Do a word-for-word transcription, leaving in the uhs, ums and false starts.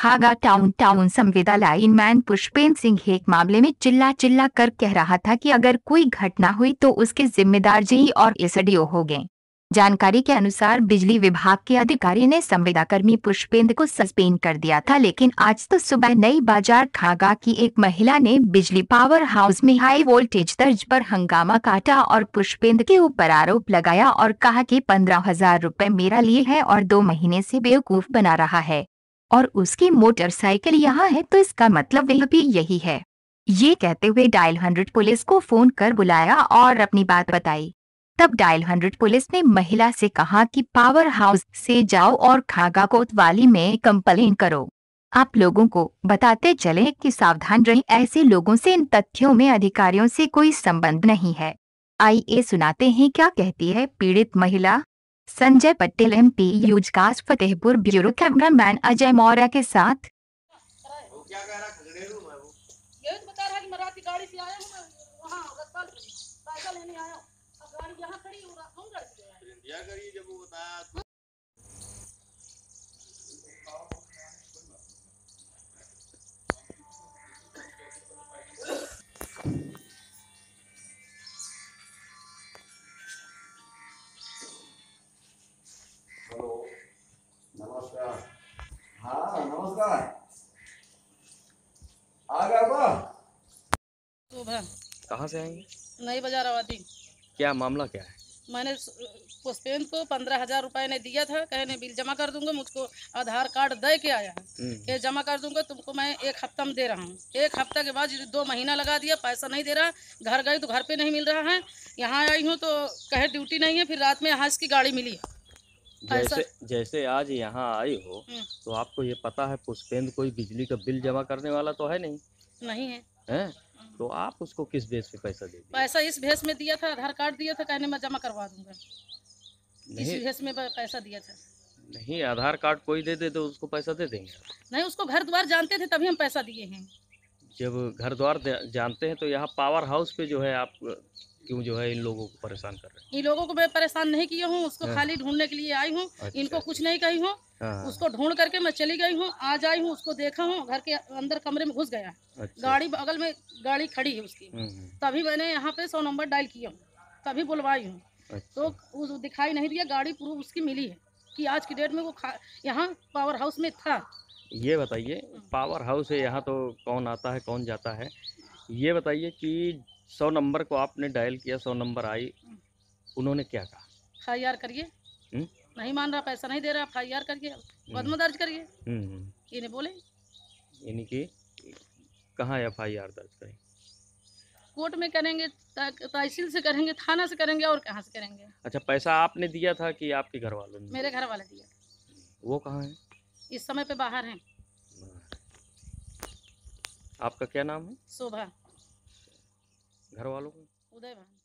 खागा town town संविदा lineman Pushpendra Singh एक मामले में चिल्ला चिल्ला कर कह रहा था कि अगर कोई घटना हुई तो उसके जिम्मेदार जेई और एसडीओ होंगे। जानकारी के अनुसार बिजली विभाग के अधिकारी ने संविदाकर्मी पुष्पेंद्र को सस्पेंड कर दिया था, लेकिन आज तो सुबह नई बाजार खागा की एक महिला ने बिजली पावर हाउस में हाई वोल्टेज तर्ज पर हंगामा काटा और पुष्पेंद्र के ऊपर आरोप लगाया और कहा कि पंद्रह हजार रुपए मेरा लिए है और दो महीने से बेवकूफ बना रहा है और उसकी मोटरसाइकिल यहाँ है तो इसका मतलब वह भी यही है। ये कहते हुए डायल हंड्रेड पुलिस को फोन कर बुलाया और अपनी बात बताई। तब डायल हंड्रेड पुलिस ने महिला से कहा कि पावर हाउस से जाओ और खागा कोतवाली में कंप्लेन करो। आप लोगों को बताते चले कि सावधान रहें, ऐसे लोगों से इन तथ्यों में अधिकारियों से कोई संबंध नहीं है। आइए सुनाते हैं क्या कहती है पीड़ित महिला। संजय पटेल एम पी यूजकास्ट फतेहपुर ब्यूरो कैमरामैन अजय मौर्य के साथ। वो क्या कह रहा खगड़ेरू में वो ये तो बता रहा कि मैं रात की गाड़ी से आया हूं, मैं वहां रसपाल साइकिल लेने आया हूं, अब गाड़ी यहां खड़ी हो रहा हूं, गाड़ी से आया इंडिया करिए जब वो बताया तो। हेलो नमस्कार। हाँ नमस्कार। आ गया बा? सुबह कहाँ से आएंगे? नई बाजार आवादी। क्या मामला क्या है? मैंने पुष्पेंद्र को पंद्रह हजार रुपए ने दिया था, कहने बिल जमा कर दूंगा, मुझको आधार कार्ड दे के आया है कि जमा कर दूंगा तुमको, मैं एक हफ्ता में दे रहा हूँ। एक हफ्ता के बाद दो महीना लगा दिया, पैसा नहीं दे रहा। घर गई तो घर पे नहीं मिल रहा है, यहाँ आई हूँ तो कहे ड्यूटी नहीं है, फिर रात में यहाँ इसकी गाड़ी मिली। जैसे जैसे आज यहाँ आई हो तो आपको ये पता है पुष्पेंद्र कोई बिजली का बिल जमा करने वाला तो है नहीं? नहीं है। हैं? तो आप उसको किस बेस पे पैसा दे दिए? पैसा इस भेस में दिया था, आधार कार्ड दिया था, कहने मैं जमा करवा दूंगा। इस भेस में पैसा दिया था। नहीं, आधार कार्ड कोई दे दे तो उसको पैसा दे देंगे? नहीं, उसको घर द्वार जानते थे तभी हम पैसा दिए हैं। जब घर द्वार जानते हैं तो यहाँ पावर हाउस पे जो है आप क्यों जो है इन लोगों को परेशान कर रहे हैं? इन लोगों को मैं परेशान नहीं किया हूँ, उसको खाली ढूंढने के लिए आई हूँ। अच्छा, इनको कुछ नहीं कही हूँ। उसको ढूंढ करके मैं चली गई हूँ, आज आई हूँ, उसको देखा हूँ, घर के अंदर कमरे में घुस गया। अच्छा, गाड़ी बगल में गाड़ी खड़ी है उसकी, तभी मैंने यहाँ पे सौ नंबर डायल किया हूँ, तभी बुलवाई हूँ। अच्छा। तो उस दिखाई नहीं दिया, गाड़ी पूरी उसकी मिली है कि आज की डेट में वो यहाँ पावर हाउस में था। ये बताइए पावर हाउस है यहाँ तो कौन आता है कौन जाता है, ये बताइए कि सौ नंबर को आपने डायल किया, सौ नंबर आई, उन्होंने क्या कहा? एफ आई आर करिए। नहीं मान रहा, पैसा नहीं दे रहा, एफ आई आर करिए, मुकदमा दर्ज करिए। इन्हें बोले यानी कि कहाँ एफ आई आर दर्ज करें? कोर्ट में करेंगे, तहसील से करेंगे, थाना से करेंगे, और कहाँ से करेंगे। अच्छा, पैसा आपने दिया था कि आपके घर वालों ने? मेरे घर वाले दिया। वो कहाँ है? इस समय पे बाहर हैं। आपका क्या नाम है? शोभा। घर वालों का? उदय भान।